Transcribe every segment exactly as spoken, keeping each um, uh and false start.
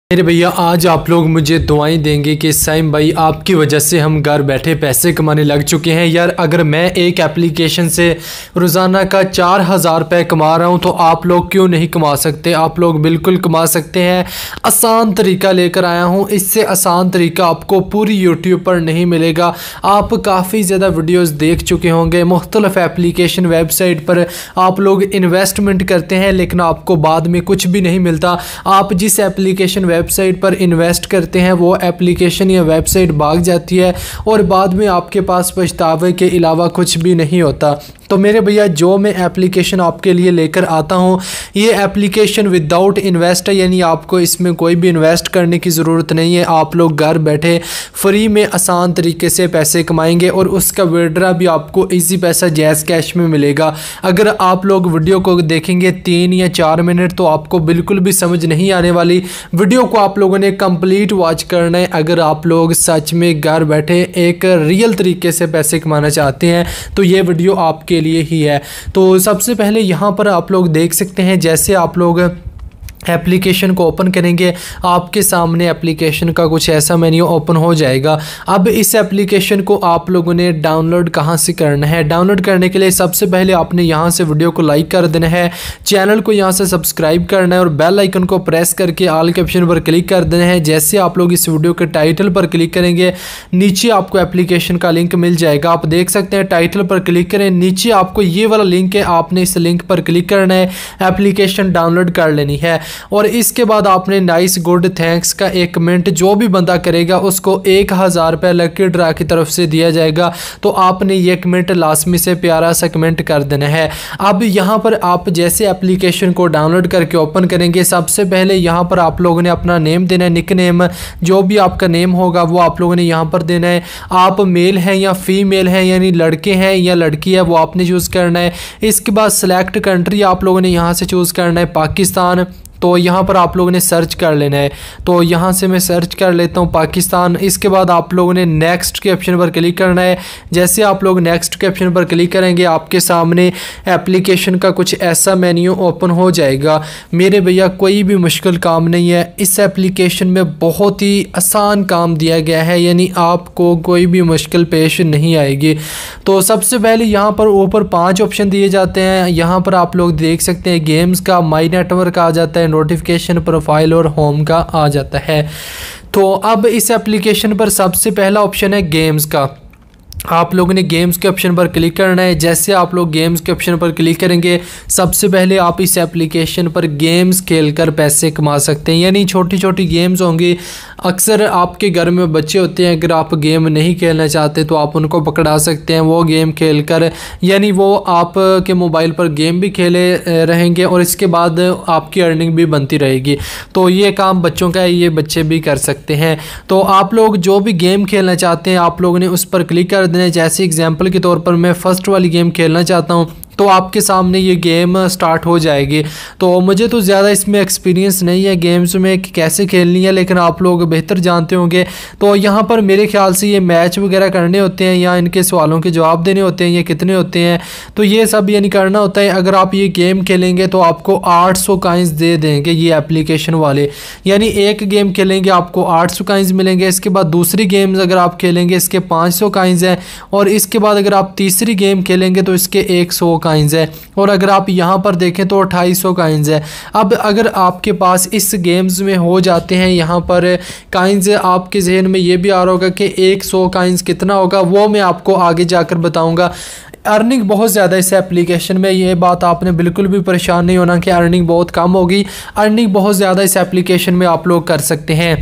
मेरे भैया आज आप लोग मुझे दुआएं देंगे कि साइम भाई आपकी वजह से हम घर बैठे पैसे कमाने लग चुके हैं। यार अगर मैं एक एप्लीकेशन से रोज़ाना का चार हज़ार रुपये कमा रहा हूं तो आप लोग क्यों नहीं कमा सकते? आप लोग बिल्कुल कमा सकते हैं। आसान तरीका लेकर आया हूं। इससे आसान तरीका आपको पूरी यूट्यूब पर नहीं मिलेगा। आप काफ़ी ज़्यादा वीडियोज़ देख चुके होंगे। मुख्तलिफ एप्लीकेशन वेबसाइट पर आप लोग इन्वेस्टमेंट करते हैं लेकिन आपको बाद में कुछ भी नहीं मिलता। आप जिस एप्लीकेशन वेबसाइट पर इन्वेस्ट करते हैं वो एप्लीकेशन या वेबसाइट भाग जाती है और बाद में आपके पास पछतावे के अलावा कुछ भी नहीं होता। तो मेरे भैया जो मैं एप्लीकेशन आपके लिए लेकर आता हूँ ये एप्लीकेशन विदाउट इन्वेस्ट है, यानी आपको इसमें कोई भी इन्वेस्ट करने की ज़रूरत नहीं है। आप लोग घर बैठे फ्री में आसान तरीके से पैसे कमाएंगे और उसका विड्रॉ भी आपको इजी पैसा जैज़ कैश में मिलेगा। अगर आप लोग वीडियो को देखेंगे तीन या चार मिनट तो आपको बिल्कुल भी समझ नहीं आने वाली। वीडियो को आप लोगों ने कंप्लीट वॉच करना है। अगर आप लोग सच में घर बैठे एक रियल तरीके से पैसे कमाना चाहते हैं तो ये वीडियो आपके लिए ही है। तो सबसे पहले यहाँ पर आप लोग देख सकते हैं, जैसे आप लोग एप्लीकेशन को ओपन करेंगे आपके सामने एप्लीकेशन का कुछ ऐसा मेन्यू ओपन हो जाएगा। अब इस एप्लीकेशन को आप लोगों ने डाउनलोड कहाँ से करना है? डाउनलोड करने के लिए सबसे पहले आपने यहाँ से वीडियो को लाइक कर देना है, चैनल को यहाँ से सब्सक्राइब करना है और बेल आइकन को प्रेस करके ऑल के ऑप्शन पर क्लिक कर देना है। जैसे आप लोग इस वीडियो के टाइटल पर क्लिक करेंगे नीचे आपको एप्लीकेशन का लिंक मिल जाएगा। आप देख सकते हैं टाइटल पर क्लिक करें, नीचे आपको ये वाला लिंक है, आपने इस लिंक पर क्लिक करना है, एप्लीकेशन डाउनलोड कर लेनी है। और इसके बाद आपने नाइस गुड थैंक्स का एक कमेंट जो भी बंदा करेगा उसको एक हज़ार रुपये लकी ड्रा की तरफ से दिया जाएगा। तो आपने ये कमेंट लाजमी से प्यारा सा कमेंट कर देना है। अब यहाँ पर आप जैसे एप्लीकेशन को डाउनलोड करके ओपन करेंगे सबसे पहले यहाँ पर आप लोगों ने अपना नेम देना है, निक नेम जो भी आपका नेम होगा वो आप लोगों ने यहाँ पर देना है। आप मेल हैं या फीमेल हैं यानी लड़के हैं या लड़की है वो आपने चूज़ करना है। इसके बाद सेलेक्ट कंट्री आप लोगों ने यहाँ से चूज़ करना है पाकिस्तान। तो यहाँ पर आप लोगों ने सर्च कर लेना है। तो यहाँ से मैं सर्च कर लेता हूँ पाकिस्तान। इसके बाद आप लोगों ने नेक्स्ट के ऑप्शन पर क्लिक करना है। जैसे आप लोग नेक्स्ट के ऑप्शन पर क्लिक करेंगे आपके सामने एप्लीकेशन का कुछ ऐसा मेन्यू ओपन हो जाएगा। मेरे भैया कोई भी मुश्किल काम नहीं है, इस एप्लीकेशन में बहुत ही आसान काम दिया गया है, यानी आपको कोई भी मुश्किल पेश नहीं आएगी। तो सबसे पहले यहाँ पर ऊपर पाँच ऑप्शन दिए जाते हैं। यहाँ पर आप लोग देख सकते हैं गेम्स का, माई नेटवर्क आ जाता है, नोटिफिकेशन, प्रोफाइल और होम का आ जाता है। तो अब इस एप्लीकेशन पर सबसे पहला ऑप्शन है गेम्स का। आप लोगों ने गेम्स के ऑप्शन पर क्लिक करना है। जैसे आप लोग गेम्स के ऑप्शन पर क्लिक करेंगे सबसे पहले आप इस एप्लीकेशन पर गेम्स खेलकर पैसे कमा सकते हैं, यानी छोटी छोटी गेम्स होंगी। अक्सर आपके घर में बच्चे होते हैं, अगर आप गेम नहीं खेलना चाहते तो आप उनको पकड़ा सकते हैं वो गेम खेलकर, यानी वो आपके मोबाइल पर गेम भी खेले रहेंगे और इसके बाद आपकी अर्निंग भी बनती रहेगी। तो ये काम बच्चों का है, ये बच्चे भी कर सकते हैं। तो आप लोग जो भी गेम खेलना चाहते हैं आप लोगों ने उस पर क्लिक कर देना है। जैसे एग्जाम्पल के तौर पर मैं फ़र्स्ट वाली गेम खेलना चाहता हूँ तो आपके सामने ये गेम स्टार्ट हो जाएगी। तो मुझे तो ज़्यादा इसमें एक्सपीरियंस नहीं है गेम्स में कि कैसे खेलनी है, लेकिन आप लोग बेहतर जानते होंगे। तो यहाँ पर मेरे ख्याल से ये मैच वगैरह करने होते हैं या इनके सवालों के जवाब देने होते हैं, ये कितने होते हैं तो ये सब यानी करना होता है। अगर आप ये गेम खेलेंगे तो आपको आठ सौ काइंस दे देंगे ये एप्लीकेशन वाले, यानी एक गेम खेलेंगे आपको आठ सौ काइंस मिलेंगे। इसके बाद दूसरी गेम्स अगर आप खेलेंगे इसके पाँच सौ काइंस हैं और इसके बाद अगर आप तीसरी गेम खेलेंगे तो इसके एक सौ काइंस है और अगर आप यहाँ पर देखें तो अट्ठाईस सौ काइंस है। अब अगर आपके पास इस गेम्स में हो जाते हैं यहाँ पर काइंस, आपके जहन में ये भी आ रहा होगा कि एक सौ काइंस कितना होगा, वो मैं आपको आगे जाकर बताऊंगा। अर्निंग बहुत ज़्यादा इस एप्लीकेशन में, ये बात आपने बिल्कुल भी परेशान नहीं होना कि अर्निंग बहुत कम होगी। अर्निंग बहुत ज़्यादा इस एप्लीकेशन में आप लोग कर सकते हैं।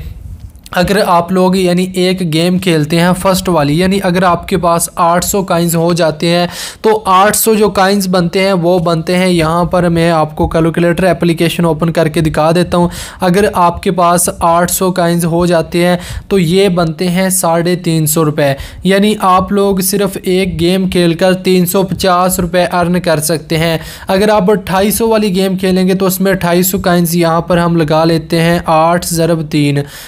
अगर आप लोग यानी एक गेम खेलते हैं फर्स्ट वाली, यानी अगर आपके पास आठ सौ काइंस हो जाते हैं तो आठ सौ जो काइंस बनते हैं वो बनते हैं, यहाँ पर मैं आपको कैलकुलेटर एप्लीकेशन ओपन करके दिखा देता हूँ। अगर आपके पास आठ सौ काइंस हो जाते हैं तो ये बनते हैं साढ़े तीन सौ रुपये, यानी आप लोग सिर्फ एक गेम खेलकर तीन सौ पचास रुपये अर्न कर सकते हैं। अगर आप अट्ठाईस सौ वाली गेम खेलेंगे तो उसमें अट्ठाईस सौ काइंस यहाँ पर हम लगा लेते हैं, आठ ज़रब तीन और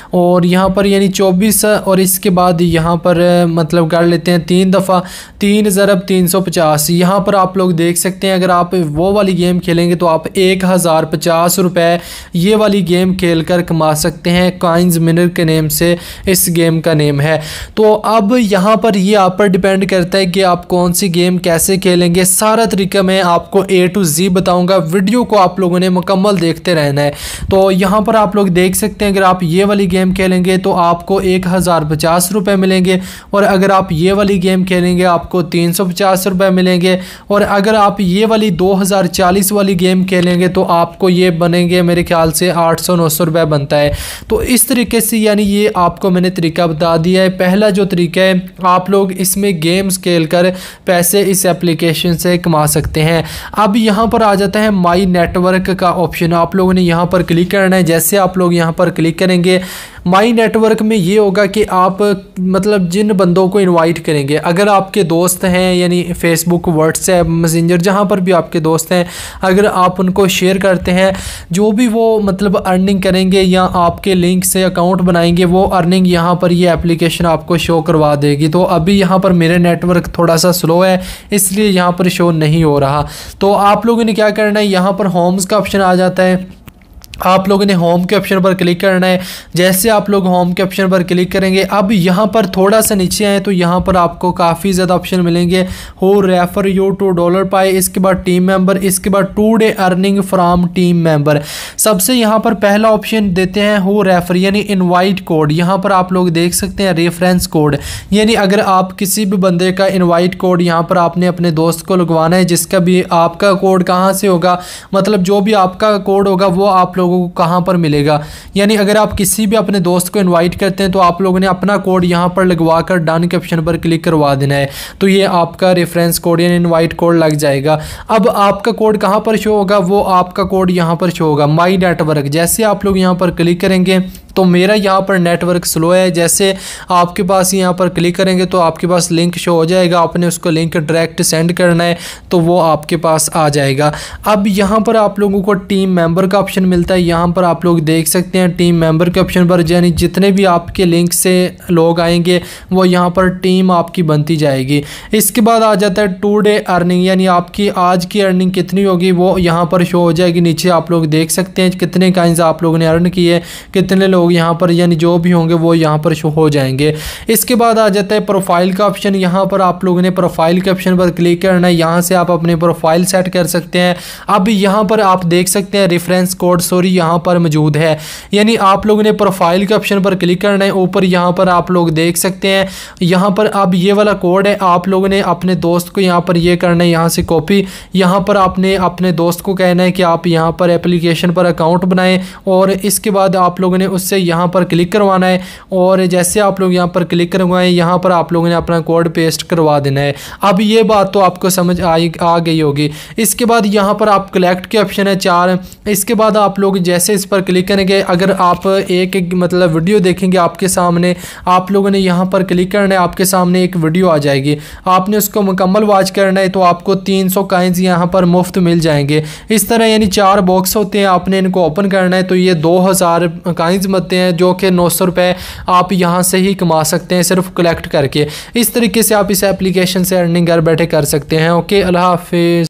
यहाँ पर यानी चौबीस और इसके बाद यहाँ पर मतलब कर लेते हैं तीन दफ़ा तीन ज़रब तीन सौ पचास। यहाँ पर आप लोग देख सकते हैं अगर आप वो वाली गेम खेलेंगे तो आप एक हज़ार पचास रुपये ये वाली गेम खेल कर कमा सकते हैं। कॉइन्स मिनर के नेम से इस गेम का नेम है। तो अब यहाँ पर ये आप पर डिपेंड करता है कि आप कौन सी गेम कैसे खेलेंगे। सारा तरीका मैं आपको ए टू जी बताऊँगा, वीडियो को आप लोगों ने मुकम्मल देखते रहना है। तो यहाँ पर आप लोग देख सकते हैं अगर आप ये वाली गेम खेलेंगे तो आपको एक हज़ार पचास रुपये मिलेंगे, और अगर आप ये वाली गेम खेलेंगे आपको तीन सौ पचास रुपये मिलेंगे, और अगर आप ये वाली दो हज़ार चालीस वाली गेम खेलेंगे तो आपको ये बनेंगे मेरे ख्याल से आठ सौ नौ सौ रुपये बनता है। तो इस तरीके से यानी ये आपको मैंने तरीका बता दिया है। पहला जो तरीका है आप लोग इसमें गेम्स खेल कर पैसे इस एप्लीकेशन से कमा सकते हैं। अब यहाँ पर आ जाता है माई नेटवर्क का ऑप्शन, आप लोगों ने यहाँ पर क्लिक करना है। जैसे आप लोग यहाँ पर क्लिक करेंगे माई नेटवर्क में ये होगा कि आप मतलब जिन बंदों को इनवाइट करेंगे, अगर आपके दोस्त हैं यानी फेसबुक व्हाट्सएप मैसेंजर जहाँ पर भी आपके दोस्त हैं, अगर आप उनको शेयर करते हैं जो भी वो मतलब अर्निंग करेंगे या आपके लिंक से अकाउंट बनाएंगे वो अर्निंग यहाँ पर ये एप्लीकेशन आपको शो करवा देगी। तो अभी यहाँ पर मेरे नेटवर्क थोड़ा सा स्लो है इसलिए यहाँ पर शो नहीं हो रहा। तो आप लोगों ने क्या करना है, यहाँ पर होम्स का ऑप्शन आ जाता है, आप लोगों ने होम के ऑप्शन पर क्लिक करना है। जैसे आप लोग होम के ऑप्शन पर क्लिक करेंगे अब यहाँ पर थोड़ा सा नीचे आए तो यहाँ पर आपको काफ़ी ज़्यादा ऑप्शन मिलेंगे। हो रेफर यू टू डॉलर पाए, इसके बाद टीम मेंबर, इसके बाद today earning from team member. सबसे यहाँ पर पहला ऑप्शन देते हैं हो रेफर यानी इनवाइट कोड। यहाँ पर आप लोग देख सकते हैं रेफरेंस कोड, यानी अगर आप किसी भी बंदे का इन्वाइट कोड यहाँ पर आपने अपने दोस्त को लगवाना है, जिसका भी आपका कोड कहाँ से होगा, मतलब जो भी आपका कोड होगा वो आप लोग को कहां पर मिलेगा। यानी अगर आप किसी भी अपने दोस्त को इनवाइट करते हैं तो आप लोगों ने अपना कोड यहां पर लगवा कर डन के ऑप्शन पर क्लिक करवा देना है, तो ये आपका रेफरेंस कोड यानी इनवाइट कोड लग जाएगा। अब आपका कोड कहां पर शो होगा, वो आपका कोड यहां पर शो होगा माई नेटवर्क। जैसे आप लोग यहां पर क्लिक करेंगे तो मेरा यहाँ पर नेटवर्क स्लो है, जैसे आपके पास यहाँ पर क्लिक करेंगे तो आपके पास लिंक शो हो जाएगा, आपने उसको लिंक डायरेक्ट सेंड करना है तो वो आपके पास आ जाएगा। अब यहाँ पर आप लोगों को टीम मेंबर का ऑप्शन मिलता है, यहाँ पर आप लोग देख सकते हैं टीम मेंबर के ऑप्शन पर यानी जितने भी आपके लिंक से लोग आएंगे वो यहाँ पर टीम आपकी बनती जाएगी। इसके बाद आ जाता है टू डे अर्निंग, यानी आपकी आज की अर्निंग कितनी होगी वो यहाँ पर शो हो जाएगी। नीचे आप लोग देख सकते हैं कितने काइंस आप लोगों ने अर्न किए, कितने लोग यहाँ पर यानी जो भी होंगे वो यहाँ पर शो हो जाएंगे। इसके बाद आ जाता है प्रोफाइल का ऑप्शन, यहाँ पर आप लोगों ने प्रोफाइल के ऑप्शन पर क्लिक करना है, यहाँ से आप अपने प्रोफाइल सेट कर सकते हैं। अब यहाँ पर आप देख सकते हैं रेफरेंस कोड सॉरी यहाँ पर मौजूद है, यानी आप लोगों ने प्रोफाइल के ऑप्शन पर क्लिक करना है। ऊपर यहाँ पर आप लोग देख सकते हैं यहाँ पर अब ये वाला कोड है, आप लोगों ने अपने दोस्त को यहाँ पर ये करना है, यहाँ से कॉपी, यहाँ पर आपने अपने दोस्त को कहना है कि आप यहाँ पर एप्लीकेशन पर अकाउंट बनाएं और इसके बाद आप लोगों ने उससे यहाँ पर क्लिक करवाना है। और जैसे आप लोग यहाँ पर क्लिक करवाएं यहाँ पर आप लोगों ने अपना कोड पेस्ट करवा देना है। अब ये बात तो आपको समझ आई आ गई होगी। इसके बाद यहाँ पर आप कलेक्ट के ऑप्शन है चार, इसके बाद आप लोग जैसे इस पर क्लिक करेंगे, अगर आप एक, एक मतलब वीडियो देखेंगे आपके सामने, आप लोगों ने यहाँ पर क्लिक करना है, आपके सामने एक वीडियो आ जाएगी, आपने उसको मुकम्मल वॉच करना है तो आपको तीन सौ काइंस यहाँ पर मुफ्त मिल जाएंगे। इस तरह यानी चार बॉक्स होते हैं, आपने इनको ओपन करना है तो ये दो हज़ार काइंस बनते हैं जो कि नौ सौ रुपये आप यहाँ से ही कमा सकते हैं सिर्फ कलेक्ट करके। इस तरीके से आप इस एप्लीकेशन से अर्निंग घर बैठे कर सकते हैं। ओके, अल्लाह हाफिज़।